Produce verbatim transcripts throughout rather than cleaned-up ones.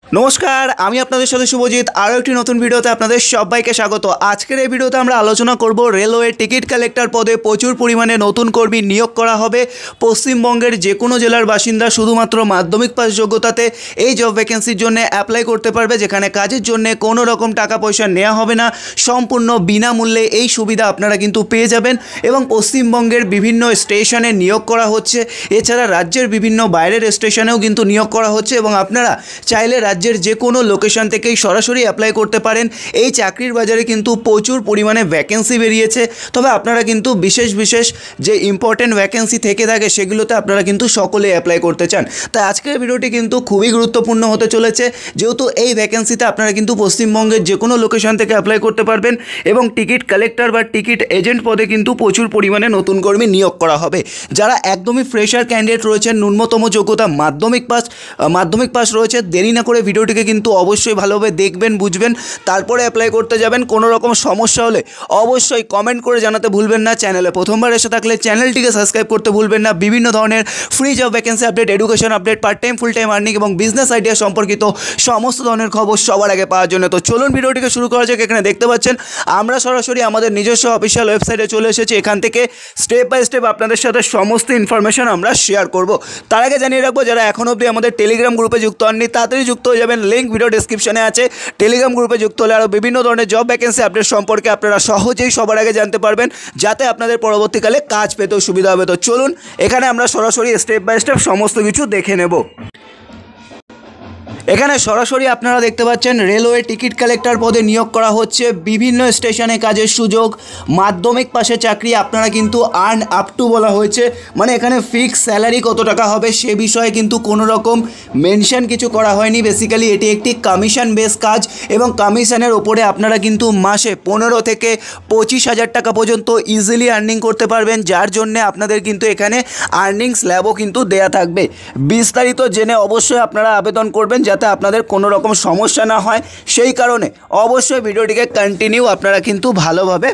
নমস্কার, আমি আপনাদের সাথে শুভজিৎ। আরও একটি নতুন ভিডিওতে আপনাদের সবাইকে স্বাগত। আজকের এই ভিডিওতে আমরা আলোচনা করব রেলওয়ে টিকিট কালেক্টর পদে প্রচুর পরিমাণে নতুন কর্মী নিয়োগ করা হবে। পশ্চিমবঙ্গের যে কোনো জেলার বাসিন্দা শুধুমাত্র মাধ্যমিক পাস যোগ্যতাতে এই জব ভ্যাকেন্সির জন্য অ্যাপ্লাই করতে পারবে, যেখানে কাজের জন্য কোনো রকম টাকা পয়সা নেওয়া হবে না, সম্পূর্ণ বিনামূল্যে এই সুবিধা আপনারা কিন্তু পেয়ে যাবেন। এবং পশ্চিমবঙ্গের বিভিন্ন স্টেশনে নিয়োগ করা হচ্ছে, এছাড়া রাজ্যের বিভিন্ন বাইরের স্টেশনেও কিন্তু নিয়োগ করা হচ্ছে এবং আপনারা চাইলে রাজ্যের যে কোনো লোকেশন থেকেই সরাসরি অ্যাপ্লাই করতে পারেন। এই চাকরির বাজারে কিন্তু প্রচুর পরিমাণে ভ্যাকেন্সি বেরিয়েছে, তবে আপনারা কিন্তু বিশেষ বিশেষ যে ইম্পর্টেন্ট ভ্যাকেন্সি থেকে থাকে সেগুলোতে আপনারা কিন্তু সকলে অ্যাপ্লাই করতে চান। তাই আজকের ভিডিওটি কিন্তু খুবই গুরুত্বপূর্ণ হতে চলেছে, যেহেতু এই ভ্যাকেন্সিতে আপনারা কিন্তু পশ্চিমবঙ্গের যে কোনো লোকেশন থেকে অ্যাপ্লাই করতে পারবেন এবং টিকিট কালেক্টর বা টিকিট এজেন্ট পদে কিন্তু প্রচুর পরিমাণে নতুন কর্মী নিয়োগ করা হবে। যারা একদমই ফ্রেশার ক্যান্ডিডেট রয়েছেন, ন্যূনতম যোগ্যতা মাধ্যমিক পাস মাধ্যমিক পাস রয়েছে, দেরি না করে ভিডিওটিকে কিন্তু অবশ্যই ভালোভাবে দেখবেন, বুঝবেন, তারপরে অ্যাপ্লাই করতে যাবেন। কোনো রকম সমস্যা হলে অবশ্যই কমেন্ট করে জানাতে ভুলবেন না। চ্যানেলে প্রথমবার এসে থাকলে চ্যানেলটিকে সাবস্ক্রাইব করতে ভুলবেন না। বিভিন্ন ধরনের free job vacancy update, education update, part time full time earning এবং বিজনেস আইডিয়া সম্পর্কিত সমস্ত ধরনের খবর সবার আগে পাওয়ার জন্য তো চলুন ভিডিওটিকে শুরু করা যাক। এখানে দেখতে পাচ্ছেন আমরা সরাসরি আমাদের নিজস্ব অফিসিয়াল ওয়েবসাইটে চলে এসেছি। এখান থেকে স্টেপ বাই স্টেপ আপনাদের সাথে সমস্ত ইনফরমেশন আমরা শেয়ার করব। তার আগে জানিয়ে রাখবো, যারা এখন অবধি আমাদের টেলিগ্রাম গ্রুপে যুক্ত হননি তাড়াতাড়ি যুক্ত হয়ে যাবেন। লিঙ্ক ভিডিও ডেসক্রিপশনে আছে। টেলিগ্রাম গ্রুপে যুক্ত হলে আরও বিভিন্ন ধরনের জব ভ্যাকেন্সি আপডেট সম্পর্কে আপনারা সহজেই সবার আগে জানতে পারবেন, যাতে আপনাদের পরবর্তীকালে কাজ পেতেও সুবিধা হবে। তো চলুন এখানে আমরা সরাসরি স্টেপ বাই স্টেপ সমস্ত কিছু দেখে নেব। এখানে সরাসরি আপনারা দেখতে পাচ্ছেন রেলওয়ে টিকিট কালেক্টর পদে নিয়োগ করা হচ্ছে। বিভিন্ন স্টেশনে কাজের সুযোগ, মাধ্যমিক পাশে চাকরি, আপনারা কিন্তু আর্ন আপ টু বলা হয়েছে, মানে এখানে ফিক্স স্যালারি কত টাকা হবে সে বিষয়ে কিন্তু কোনো রকম মেনশন কিছু করা হয়নি। বেসিক্যালি এটি একটি কমিশন বেস কাজ এবং কমিশনের ওপরে আপনারা কিন্তু মাসে পনেরো থেকে পঁচিশ হাজার টাকা পর্যন্ত ইজিলি আর্নিং করতে পারবেন, যার জন্যে আপনাদের কিন্তু এখানে আর্নিং স্ল্যাবও কিন্তু দেয়া থাকবে। বিস্তারিত জেনে অবশ্যই আপনারা আবেদন করবেন, যাতে আপনাদের কোনো রকম সমস্যা না হয়। সেই কারণে অবশ্যই ভিডিওটিকে কন্টিনিউ আপনারা কিন্তু ভালোভাবে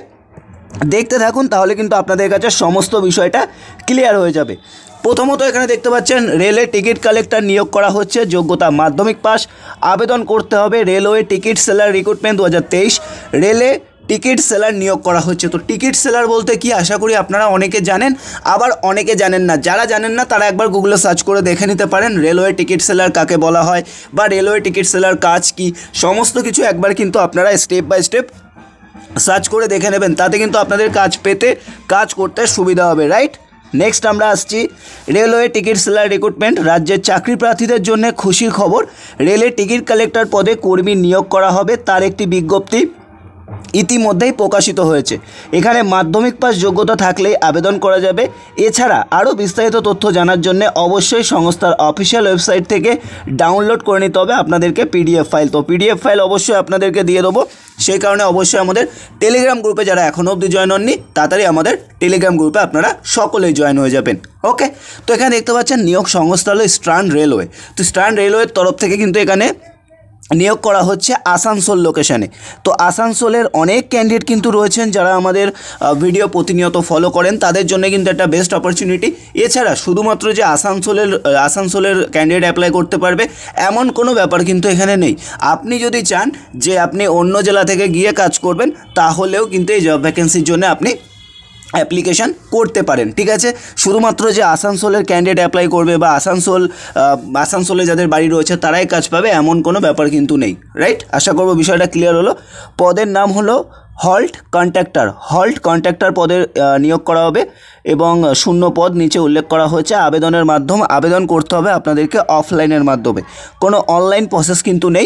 দেখতে থাকুন, তাহলে কিন্তু আপনাদের কাছে সমস্ত বিষয়টা ক্লিয়ার হয়ে যাবে। প্রথমত এখানে দেখতে পাচ্ছেন রেলের টিকিট কালেক্টর নিয়োগ করা হচ্ছে, যোগ্যতা মাধ্যমিক পাস। আবেদন করতে হবে রেলওয়ে টিকিট সেলার রিক্রুটমেন্ট দু হাজার তেইশ। রেলে টিকিট সেলার নিয়োগ করা হচ্ছে। তো টিকিট সেলার বলতে কি, আশা করি আপনারা অনেকে জানেন, আবার অনেকে জানেন না। যারা জানেন না তারা একবার গুগলে সার্চ করে দেখে নিতে পারেন রেলওয়ে টিকিট সেলার কাকে বলা হয় বা রেলওয়ে টিকিট সেলার কাজ কি, সমস্ত কিছু একবার কিন্তু আপনারা স্টেপ বাই স্টেপ সার্চ করে দেখে নেবেন, তাতে কিন্তু আপনাদের কাজ পেতে কাজ করতে সুবিধা হবে, রাইট। নেক্সট আমরা আসছি রেলওয়ে টিকিট সেলার রিক্রুটমেন্ট। রাজ্যের চাকরি প্রার্থীদের জন্য খুশির খবর, রেলে টিকিট কালেক্টর পদে কর্মী নিয়োগ করা হবে, তার একটি বিজ্ঞপ্তি ইতিমধ্যেই প্রকাশিত হয়েছে। এখানে মাধ্যমিক পাস যোগ্যতা থাকলেই আবেদন করা যাবে। এছাড়া আরও বিস্তারিত তথ্য জানার জন্য অবশ্যই সংস্থার অফিসিয়াল ওয়েবসাইট থেকে ডাউনলোড করে নিতে হবে আপনাদেরকে পিডিএফ ফাইল। তো পিডিএফ ফাইল অবশ্যই আপনাদেরকে দিয়ে দেবো, সেই কারণে অবশ্যই আমাদের টেলিগ্রাম গ্রুপে যারা এখনও অবধি জয়েন হননি তাড়াতাড়ি আমাদের টেলিগ্রাম গ্রুপে আপনারা সকলেই জয়েন হয়ে যাবেন। ওকে, তো এখানে দেখতে পাচ্ছেন নিয়োগ সংস্থা হলো ইস্টার্ন রেলওয়ে। তো ইস্টার্ন রেলওয়ের তরফ থেকে কিন্তু এখানে নিয়োগ করা হচ্ছে আসানসোল লোকেশানে। তো আসানসোলের অনেক ক্যান্ডিডেট কিন্তু রয়েছেন যারা আমাদের ভিডিও প্রতিনিয়ত ফলো করেন, তাদের জন্য কিন্তু একটা বেস্ট অপরচুনিটি। এছাড়া শুধুমাত্র যে আসানসোলের আসানসোলের ক্যান্ডিডেট অ্যাপ্লাই করতে পারবে এমন কোনো ব্যাপার কিন্তু এখানে নেই। আপনি যদি চান যে আপনি অন্য জেলা থেকে গিয়ে কাজ করবেন, তাহলেও কিন্তু এই জব ভ্যাকেন্সির জন্য আপনি অ্যাপ্লিকেশান করতে পারেন, ঠিক আছে। শুধুমাত্র যে আসানসোলের ক্যান্ডিডেট অ্যাপ্লাই করবে বা আসানসোল আসানসোলে যাদের বাড়ি রয়েছে তারাই কাজ পাবে এমন কোনো ব্যাপার কিন্তু নেই, রাইট। আশা করব বিষয়টা ক্লিয়ার হলো। পদের নাম হলো হল্ট কন্ট্রাক্টর। হল্ট কন্ট্রাক্টর পদের নিয়োগ করা হবে এবং শূন্য পদ নিচে উল্লেখ করা হয়েছে। আবেদনের মাধ্যম আবেদন করতে হবে আপনাদেরকে অফলাইনের মাধ্যমে, কোনো অনলাইন প্রসেস কিন্তু নেই।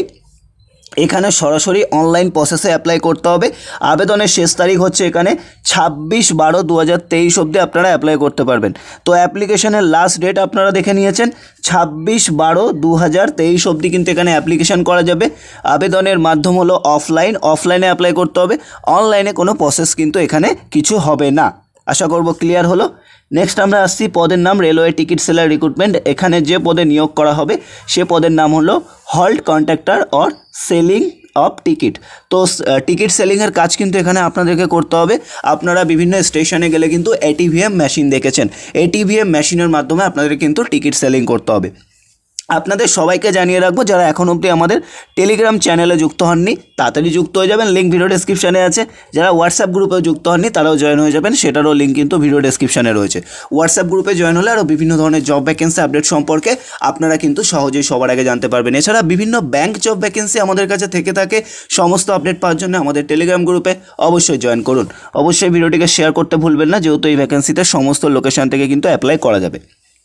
এখানে সরাসরি অনলাইন প্রসেসে অ্যাপ্লাই করতে হবে। আবেদনের শেষ তারিখ হচ্ছে এখানে ছাব্বিশ বারো দু হাজার তেইশ অবধি আপনারা অ্যাপ্লাই করতে পারবেন। তো অ্যাপ্লিকেশনের লাস্ট ডেট আপনারা দেখে নিয়েছেন, ছাব্বিশ বারো দু হাজার তেইশ অবধি কিন্তু এখানে অ্যাপ্লিকেশান করা যাবে। আবেদনের মাধ্যম হলো অফলাইন, অফলাইনে অ্যাপ্লাই করতে হবে, অনলাইনে কোনো প্রসেস কিন্তু এখানে কিছু হবে না। আশা করব ক্লিয়ার হলো। নেক্সট আমরা আসছি পদের নাম রেলওয়ে টিকিট সেলার রিক্রুটমেন্ট। এখানে যে পদে নিয়োগ করা হবে সে পদের নাম হলো halt contractor or selling of ticket. তো টিকিট সেলিংয়ের কাজ কিন্তু এখানে আপনাদেরকে করতে হবে। আপনারা বিভিন্ন স্টেশনে গেলে কিন্তু এটিভিএম মেশিন দেখেছেন, এটিভিএম মেশিনের মাধ্যমে আপনাদের কিন্তু টিকিট সেলিং করতে হবে। আপনাদের সবাইকে জানিয়ে রাখবো যারা এখন অবধি আমাদের টেলিগ্রাম চ্যানেলে যুক্ত হননি তাড়াতাড়ি যুক্ত হয়ে যাবেন, লিঙ্ক ভিডিও ডেসক্রিপশানে আছে। যারা হোয়াটসঅ্যাপ গ্রুপেও যুক্ত হননি তারাও জয়েন হয়ে যাবেন, সেটারও লিঙ্ক কিন্তু ভিডিও ডেসক্রিপশানে রয়েছে। হোয়াটসঅ্যাপ গ্রুপে জয়েন হলে আরও বিভিন্ন ধরনের জব ভ্যাকেন্সি আপডেট সম্পর্কে আপনারা কিন্তু সহজেই সবার আগে জানতে পারবেন। এছাড়া বিভিন্ন ব্যাংক জব ভ্যাকেন্সি আমাদের কাছে থেকে থাকে, সমস্ত আপডেট পাওয়ার জন্য আমাদের টেলিগ্রাম গ্রুপে অবশ্যই জয়েন করুন। অবশ্যই ভিডিওটিকে শেয়ার করতে ভুলবেন না, যেহেতু এই ভ্যাকেন্সিতে সমস্ত লোকেশান থেকে কিন্তু অ্যাপ্লাই করা যাবে।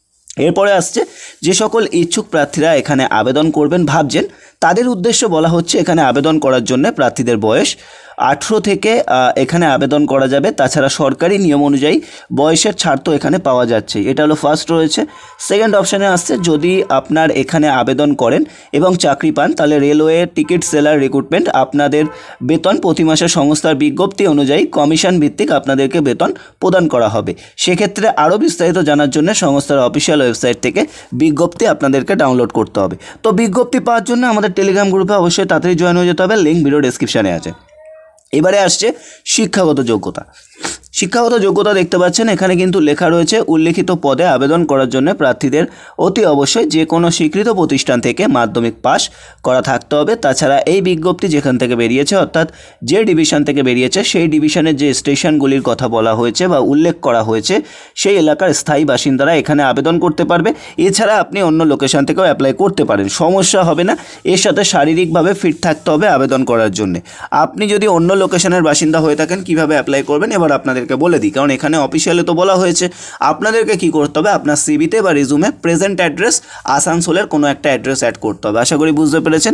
এরপরে আসছে যে সকল ইচ্ছুক প্রার্থীরা এখানে আবেদন করবেন ভাবছেন, তাদের উদ্দেশ্য বলা হচ্ছে এখানে আবেদন করার জন্য প্রার্থীদের বয়স আঠেরো থেকে এখানে আবেদন করা যাবে। তাছাড়া সরকারি নিয়ম অনুযায়ী বয়সের ছাড় তো এখানে পাওয়া যাচ্ছে, এটা হলো ফার্স্ট রয়েছে। সেকেন্ড অপশানে আসছে যদি আপনার এখানে আবেদন করেন এবং চাকরি পান তাহলে রেলওয়ে টিকিট সেলার রিক্রুটমেন্ট আপনাদের বেতন প্রতি মাসে সংস্থার বিজ্ঞপ্তি অনুযায়ী কমিশন ভিত্তিক আপনাদেরকে বেতন প্রদান করা হবে। সেক্ষেত্রে আরও বিস্তারিত জানার জন্য সংস্থার অফিসিয়াল ওয়েবসাইট থেকে বিজ্ঞপ্তি আপনাদেরকে ডাউনলোড করতে হবে। তো বিজ্ঞপ্তি পাওয়ার জন্য আমাদের টেলিগ্রাম গ্রুপে অবশ্যই তাড়াতাড়ি জয়েন হয়ে যেতে হবে, লিঙ্ক ভিডিও ডেসক্রিপশানে আছে। এবারে আসছে শিক্ষাগত যোগ্যতা। শিক্ষাগত যোগ্যতা দেখতে পাচ্ছেন এখানে কিন্তু লেখা রয়েছে উল্লেখিত পদে আবেদন করার জন্য প্রার্থীদের অতি অবশ্যই যে কোনো স্বীকৃত প্রতিষ্ঠান থেকে মাধ্যমিক পাস করা থাকতে হবে। তাছাড়া এই বিজ্ঞপ্তি যেখান থেকে বেরিয়েছে অর্থাৎ যে ডিভিশন থেকে বেরিয়েছে সেই ডিভিশনের যে স্টেশনগুলির কথা বলা হয়েছে বা উল্লেখ করা হয়েছে সেই এলাকার স্থায়ী বাসিন্দারা এখানে আবেদন করতে পারবে। এছাড়া আপনি অন্য লোকেশন থেকেও অ্যাপ্লাই করতে পারেন, সমস্যা হবে না। এর সাথে শারীরিকভাবে ফিট থাকতে হবে আবেদন করার জন্য। আপনি যদি অন্য লোকেশনের বাসিন্দা হয়ে থাকেন কীভাবে অ্যাপ্লাই করবেন এবার আপনাদের বলে দিই, কারণ এখানে অফিসিয়ালি তো বলা হয়েছে। আপনাদেরকে কি করতে হবে, আপনার সিভিতে বা রিজুমে প্রেজেন্ট অ্যাড্রেস আসানসোলের কোনো একটা অ্যাড্রেস অ্যাড করতে হবে। আশা করি বুঝতে পেরেছেন।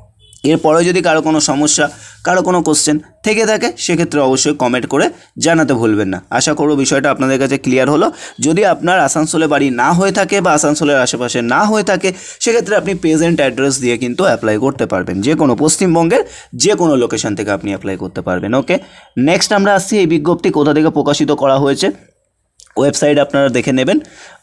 এরপরে যদি কারো কোনো সমস্যা, কারো কোনো কোশ্চেন থেকে থাকে সেক্ষেত্রে অবশ্যই কমেন্ট করে জানাতে ভুলবেন না। আশা করব বিষয়টা আপনাদের কাছে ক্লিয়ার হলো। যদি আপনার আসানসোলে বাড়ি না হয়ে থাকে বা আসানসোলের আশেপাশে না হয়ে থাকে সেক্ষেত্রে আপনি প্রেজেন্ট অ্যাড্রেস দিয়ে কিন্তু অ্যাপ্লাই করতে পারবেন, যে কোনো পশ্চিমবঙ্গের যে কোনো লোকেশন থেকে আপনি অ্যাপ্লাই করতে পারবেন। ওকে, নেক্সট আমরা আসছি এই বিজ্ঞপ্তি কোথা থেকে প্রকাশিত করা হয়েছে। ওয়েবসাইট আপনারা দেখে নেবেন,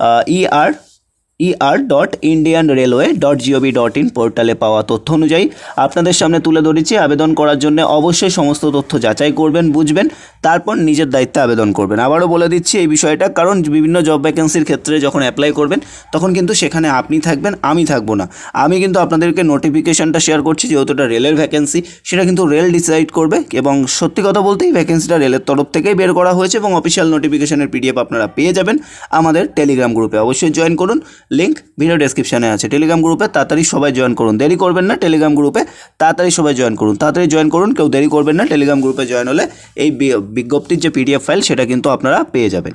E R E R dot Indian railway dot gov dot in পোর্টালে পাওয়া তথ্য অনুযায়ী আপনাদের সামনে তুলে ধরেছি। আবেদন করার জন্য অবশ্যই সমস্ত তথ্য যাচাই করবেন, বুঝবেন, তারপর নিজের দায়িত্বে আবেদন করবেন। আবারও বলে দিচ্ছি এই বিষয়টা, কারণ বিভিন্ন জব ভ্যাকেন্সির ক্ষেত্রে যখন অ্যাপ্লাই করবেন তখন কিন্তু সেখানে আপনি থাকবেন, আমি থাকবো না। আমি কিন্তু আপনাদেরকে নোটিফিকেশানটা শেয়ার করছি, যেহেতু এটা রেলের ভ্যাকেন্সি সেটা কিন্তু রেল ডিসাইড করবে। এবং সত্যি কথা বলতে এই ভ্যাকেন্সিটা রেলের তরফ থেকেই বের করা হয়েছে এবং অফিসিয়াল নোটিফিকেশানের পিডিএফ আপনারা পেয়ে যাবেন আমাদের টেলিগ্রাম গ্রুপে। অবশ্যই জয়েন করুন, লিঙ্ক ভিডিও ডেসক্রিপশানে আছে। টেলিগ্রাম গ্রুপে তাড়াতাড়ি সবাই জয়েন করুন, দেরি করবেন না। টেলিগ্রাম গ্রুপে তাড়াতাড়ি সবাই জয়েন করুন, তাড়াতাড়ি জয়েন করুন, কেউ দেরি করবেন না। টেলিগ্রাম গ্রুপে জয়েন হলে এই বিজ্ঞপ্তির যে পিডিএফ ফাইল সেটা কিন্তু আপনারা পেয়ে যাবেন।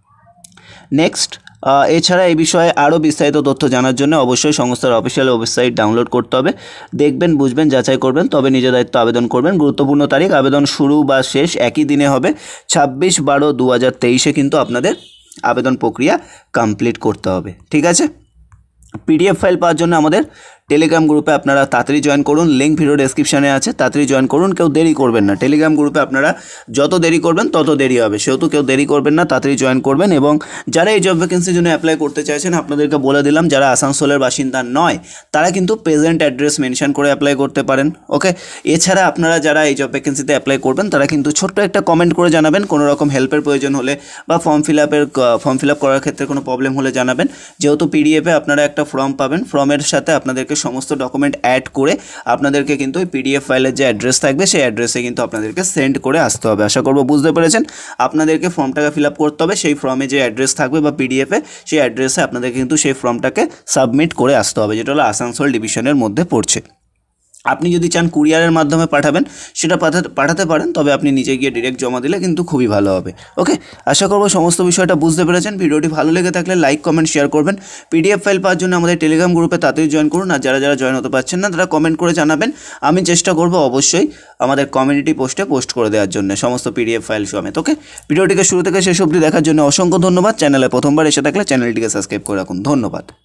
নেক্সট, এছাড়া এই বিষয়ে আরও বিস্তারিত তথ্য জানার জন্য অবশ্যই সংস্থার অফিসিয়াল ওয়েবসাইট ডাউনলোড করতে হবে। দেখবেন, বুঝবেন, যাচাই করবেন, তবে নিজের দায়িত্ব আবেদন করবেন। গুরুত্বপূর্ণ তারিখ, আবেদন শুরু বা শেষ একই দিনে হবে, ছাব্বিশ বারো দু হাজার তেইশে কিন্তু আপনাদের আবেদন প্রক্রিয়া কমপ্লিট করতে হবে। ঠিক আছে, পিডিএফ ফাইল পাওয়ার জন্য আমাদের টেলিগ্রাম গ্রুপে আপনারা তাড়াতাড়ি জয়েন করুন, লিঙ্ক ভিডিও ডেসক্রিপশানে আছে। তাড়াতাড়ি জয়েন করুন, কেউ দেরি করবেন না। টেলিগ্রাম গ্রুপে আপনারা যত দেরি করবেন তত দেরি হবে, সেহেতু কেউ দেরি করবেন না, তাড়াতাড়ি জয়েন করবেন। এবং যারা এই জব ভ্যাকেন্সির জন্য অ্যাপ্লাই করতে চাইছেন আপনাদেরকে বলে দিলাম, যারা আসানসোলের বাসিন্দা নয় তারা কিন্তু প্রেজেন্ট অ্যাড্রেস মেনশন করে অ্যাপ্লাই করতে পারেন। ওকে, এছাড়া আপনারা যারা এই জব ভ্যাকেন্সিতে অ্যাপ্লাই করবেন তারা কিন্তু ছোট্ট একটা কমেন্ট করে জানাবেন কোনো রকম হেল্পের প্রয়োজন হলে বা ফর্ম ফিল আপের ফর্ম ফিল আপ করার ক্ষেত্রে কোনো প্রবলেম হলে জানাবেন। যেহেতু পিডিএফে আপনারা একটা ফর্ম পাবেন, ফর্মের সাথে আপনাদেরকে সমস্ত ডকুমেন্ট অ্যাড করে আপনাদেরকে কিন্তু ওই পিডিএফ ফাইলের যে অ্যাড্রেস থাকবে সেই অ্যাড্রেসে কিন্তু আপনাদেরকে সেন্ড করে আসতে হবে। আশা করব বুঝতে পেরেছেন। আপনাদেরকে ফর্মটাকে ফিল আপ করতে হবে, সেই ফর্মে যে অ্যাড্রেস থাকবে বা পিডিএফে সেই অ্যাড্রেসে আপনাদেরকে কিন্তু সেই ফর্মটাকে সাবমিট করে আসতে হবে, যেটা হলো আসানসোল ডিভিশনের মধ্যে পড়ছে। আপনি যদি চান কুরিয়ারের মাধ্যমে পাঠাবেন সেটা পাঠাতে পাঠাতে পারেন, তবে আপনি নিজে গিয়ে ডিরেক্ট জমা দিলে কিন্তু খুবই ভালো হবে। ওকে, আশা করব সমস্ত বিষয়টা বুঝতে পেরেছেন। ভিডিওটি ভালো লেগে থাকলে লাইক কমেন্ট শেয়ার করবেন। পিডিএফ ফাইল পাওয়ার জন্য আমাদের টেলিগ্রাম গ্রুপে তাড়াতাড়ি জয়েন করুন, আর যারা যারা জয়েন হতে পারছেন না তারা কমেন্ট করে জানাবেন। আমি চেষ্টা করব অবশ্যই আমাদের কমিউনিটি পোস্টে পোস্ট করে দেওয়ার জন্য সমস্ত পিডিএফ ফাইল সমেত। ওকে, ভিডিওটিকে শুরু থেকে শেষ অবধি দেখার জন্য অসংখ্য ধন্যবাদ। চ্যানেলে প্রথমবার এসে থাকলে চ্যানেলটিকে সাবস্ক্রাইব করে রাখুন। ধন্যবাদ।